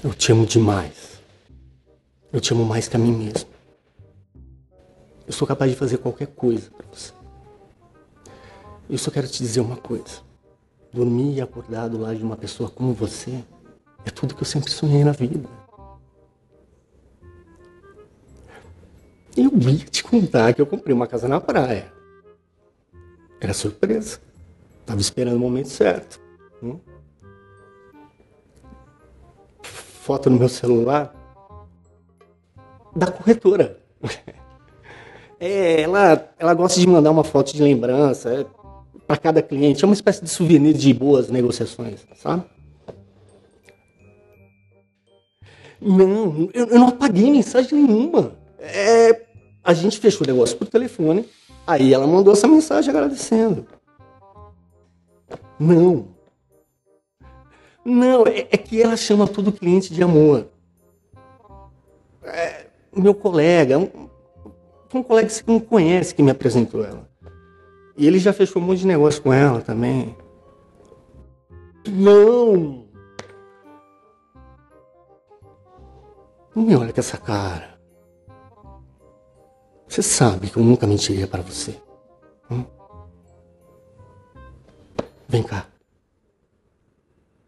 Eu te amo demais. Eu te amo mais que a mim mesmo. Eu sou capaz de fazer qualquer coisa pra você. Eu só quero te dizer uma coisa. Dormir e acordar do lado de uma pessoa como você é tudo que eu sempre sonhei na vida. Eu ia te contar que eu comprei uma casa na praia. Era surpresa. Tava esperando o momento certo. Foto no meu celular da corretora. Ela gosta de mandar uma foto de lembrança para cada cliente. É uma espécie de souvenir de boas negociações, sabe? Não, eu não apaguei mensagem nenhuma. A gente fechou o negócio por telefone. Aí ela mandou essa mensagem agradecendo. Não. Não, é que ela chama todo cliente de amor. Meu colega, um colega que você não conhece que me apresentou ela. E ele já fechou um monte de negócio com ela também. Não! Não me olha com essa cara. Você sabe que eu nunca mentiria para você. Vem cá.